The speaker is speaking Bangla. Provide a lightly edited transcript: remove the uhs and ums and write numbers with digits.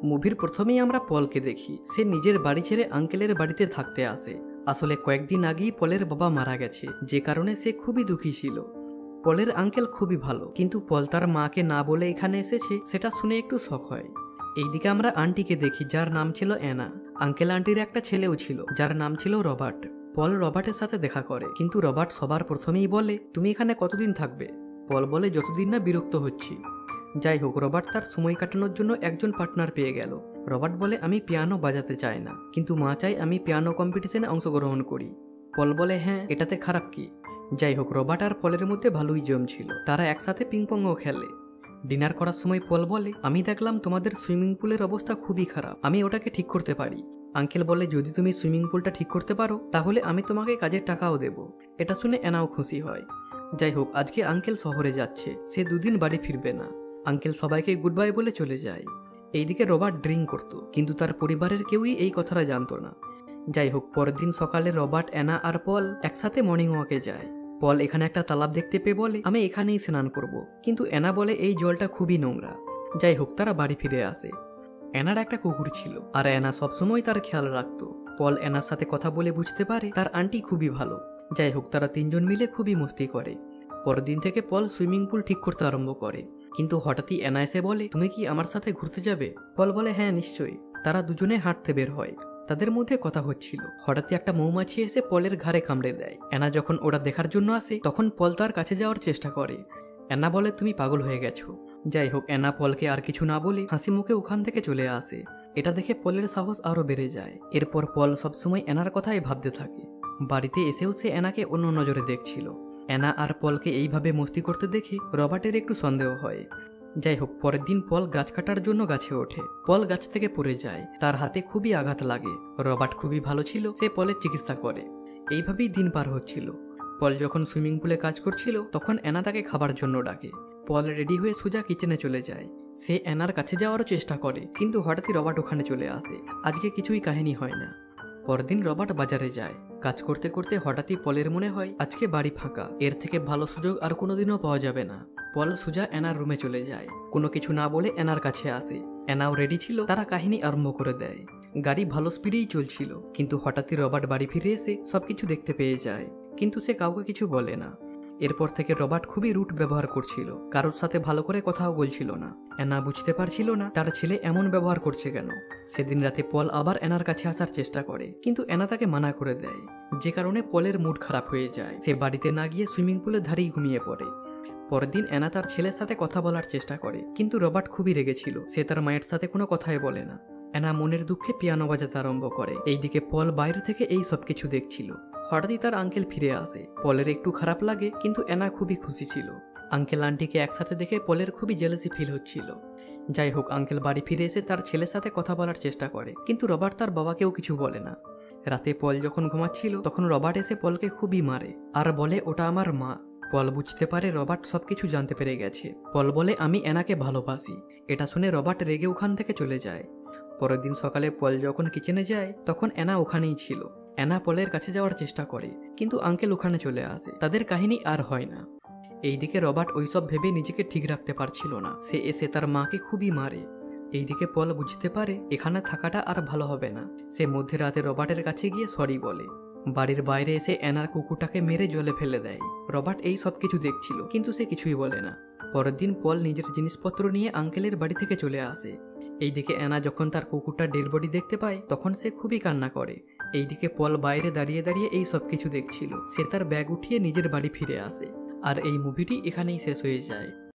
মুভির প্রথমেই আমরা পলকে দেখি সে নিজের বাড়ি ছেড়ে আঙ্কেলের বাড়িতে থাকতে আসে। আসলে কয়েকদিন আগেই পলের বাবা মারা গেছে, যে কারণে সে খুবই দুঃখী ছিল। পলের আঙ্কেল খুবই ভালো, কিন্তু পল তার মাকে না বলে এখানে এসেছে সেটা শুনে একটু শক হয়। এইদিকে আমরা আন্টিকে দেখি যার নাম ছিল অ্যানা। আঙ্কেল আন্টির একটা ছেলেও ছিল যার নাম ছিল রবার্ট। পল রবার্টের সাথে দেখা করে, কিন্তু রবার্ট সবার প্রথমেই বলে, তুমি এখানে কতদিন থাকবে? পল বলে, যতদিন না বিরক্ত হচ্ছি। যাই হোক, রবার্ট তার সময় কাটানোর জন্য একজন পার্টনার পেয়ে গেল। রবার্ট বলে, আমি পিয়ানো বাজাতে চাই না, কিন্তু মা চাই আমি পিয়ানো কম্পিটিশনে অংশগ্রহণ করি। পল বলে, হ্যাঁ, এটাতে খারাপ কি? যাই হোক, রবার্ট আর পলের মধ্যে ভালোই জমছিল, তারা একসাথে পিংপংও খেলে। ডিনার করার সময় পল বলে, আমি দেখলাম তোমাদের সুইমিং পুলের অবস্থা খুবই খারাপ, আমি ওটাকে ঠিক করতে পারি। আঙ্কেল বলে, যদি তুমি সুইমিং পুলটা ঠিক করতে পারো তাহলে আমি তোমাকে কাজের টাকাও দেব। এটা শুনে অ্যানাও খুশি হয়। যাই হোক, আজকে আঙ্কেল শহরে যাচ্ছে, সে দুদিন বাড়ি ফিরবে না। আঙ্কেল সবাইকে গুড বাই বলে চলে যায়। এইদিকে রবার্ট ড্রিঙ্ক করত, কিন্তু তার পরিবারের কেউই এই কথাটা জানতো না। যাই হোক, পরের দিন সকালে রবার্ট, অ্যানা আর পল একসাথে মর্নিং ওয়াকে যায়। পল এখানে একটা তালাব দেখতে পেয়ে বলে, আমি এখানেই স্নান করব, কিন্তু অ্যানা বলে এই জলটা খুবই নোংরা। যাই হোক, তারা বাড়ি ফিরে আসে। অ্যানার একটা কুকুর ছিল, আর অ্যানা সবসময় তার খেয়াল রাখতো। পল অ্যানার সাথে কথা বলে বুঝতে পারে তার আন্টি খুবই ভালো। যাই হোক, তারা তিনজন মিলে খুবই মস্তি করে। পরের দিন থেকে পল সুইমিং পুল ঠিক করতে আরম্ভ করে, কিন্তু হঠাৎই অ্যানা এসে বলে, তুমি কি আমার সাথে ঘুরতে যাবে? পল বলে, হ্যাঁ নিশ্চয়ই। তারা দুজনে হাঁটতে বের হয়। তাদের মধ্যে কথা হচ্ছিল, হঠাৎই একটা মৌমাছি এসে পলের ঘাড়ে কামড়ে দেয়। অ্যানা যখন ওরা দেখার জন্য আসে তখন পল তার কাছে যাওয়ার চেষ্টা করে। অ্যানা বলে, তুমি পাগল হয়ে গেছো। যাই হোক, অ্যানা পলকে আর কিছু না বলে হাসি মুখে ওখান থেকে চলে আসে। এটা দেখে পলের সাহস আরো বেড়ে যায়। এরপর পল সবসময় অ্যানার কথাই ভাবতে থাকে। বাড়িতে এসেও সে অ্যানাকে অন্য নজরে দেখছিল। অ্যানা আর পলকে এইভাবে মস্তি করতে দেখে রবার্টের একটু সন্দেহ হয়। যাই হোক, পরের দিন পল গাছ কাটার জন্য গাছে ওঠে। পল গাছ থেকে পড়ে যায়, তার হাতে খুবই আঘাত লাগে। রবার্ট খুবই ভালো ছিল, সে পলের চিকিৎসা করে। এইভাবেই দিন পার হচ্ছিল। পল যখন সুইমিং পুলে কাজ করছিল তখন অ্যানা তাকে খাবার জন্য ডাকে। পল রেডি হয়ে সোজা কিচেনে চলে যায়। সে অ্যানার কাছে যাওয়ারও চেষ্টা করে, কিন্তু হঠাৎই রবার্ট ওখানে চলে আসে। আজকে কিছুই কাহিনী হয় না। পরদিন রবার্ট বাজারে যায়। কাজ করতে করতে হঠাৎই পলের মনে হয় আজকে বাড়ি ফাঁকা, এর থেকে ভালো সুযোগ আর কোনোদিনও পাওয়া যাবে না। পল সোজা অ্যানার রুমে চলে যায়, কোনো কিছু না বলে অ্যানার কাছে আসে। অ্যানাও রেডি ছিল, তারা কাহিনী আরম্ভ করে দেয়। গাড়ি ভালো স্পিডেই চলছিল, কিন্তু হঠাৎই রবার্ট বাড়ি ফিরে এসে সবকিছু দেখতে পেয়ে যায়, কিন্তু সে কাউকে কিছু বলে না। এরপর থেকে রবার্ট খুবই রুট ব্যবহার করছিল, কারোর সাথে ভালো করে কথাও বলছিল না। অ্যানা বুঝতে পারছিল না তার ছেলে এমন ব্যবহার করছে কেন। সেদিন রাতে পল আবার অ্যানার কাছে আসার চেষ্টা করে, কিন্তু অ্যানা তাকে মানা করে দেয়, যে কারণে পলের মুড খারাপ হয়ে যায়। সে বাড়িতে না গিয়ে সুইমিং পুলের ধারেই ঘুমিয়ে পড়ে। পরের দিন অ্যানা তার ছেলের সাথে কথা বলার চেষ্টা করে, কিন্তু রবার্ট খুবই রেগেছিল, সে তার মায়ের সাথে কোনো কথাই বলে না। অ্যানা মনের দুঃখে পিয়ানো বাজাতে আরম্ভ করে। এইদিকে পল বাইরে থেকে এই সব কিছু দেখছিল। হঠাৎই তার আঙ্কেল ফিরে আসে। পলের একটু খারাপ লাগে, কিন্তু অ্যানা খুবই খুশি ছিল। আঙ্কেল আন্টিকে একসাথে দেখে পলের খুবই জেলাসি ফিল হচ্ছিল। যাই হোক, আঙ্কেল বাড়ি ফিরে এসে তার ছেলের সাথে কথা বলার চেষ্টা করে, কিন্তু রবার্ট তার বাবাকেও কিছু বলে না। রাতে পল যখন ঘুমাচ্ছিল তখন রবার্ট এসে পলকে খুবই মারে আর বলে, ওটা আমার মা। পল বুঝতে পারে রবার্ট সবকিছু জানতে পেরে গেছে। পল বলে, আমি অ্যানাকে ভালোবাসি। এটা শুনে রবার্ট রেগে ওখান থেকে চলে যায়। পরের দিন সকালে পল যখন কিচেনে যায় তখন অ্যানা ওখানেই ছিল। অ্যানা পলের কাছে যাওয়ার চেষ্টা করে, কিন্তু আঙ্কেল ওখানে চলে আসে। তাদের কাহিনী আর হয় না। এইদিকে রবার্ট ওইসব ভেবে নিজেকে ঠিক রাখতে পারছিল না, সে এসে তার মাকে খুবই মারে। এইদিকে পল বুঝতে পারে এখানে থাকাটা আর ভালো হবে না। সে মধ্যরাতে রবার্টের কাছে গিয়ে সরি বলে। বাড়ির বাইরে এসে অ্যানার কুকুরটাকে মেরে জলে ফেলে দেয়। রবার্ট এই সব কিছু দেখছিল, কিন্তু সে কিছুই বলে না। পরের দিন পল নিজের জিনিসপত্র নিয়ে আঙ্কেলের বাড়ি থেকে চলে আসে। এইদিকে অ্যানা যখন তার কুকুরটার ডেড বডি দেখতে পায় তখন সে খুবই কান্না করে। এইদিকে পল বাইরে দাঁড়িয়ে দাঁড়িয়ে এই সব কিছু দেখছিল। সে তার ব্যাগ উঠিয়ে নিজের বাড়ি ফিরে আসে। আর এই মুভিটি এখানেই শেষ হয়ে যায়।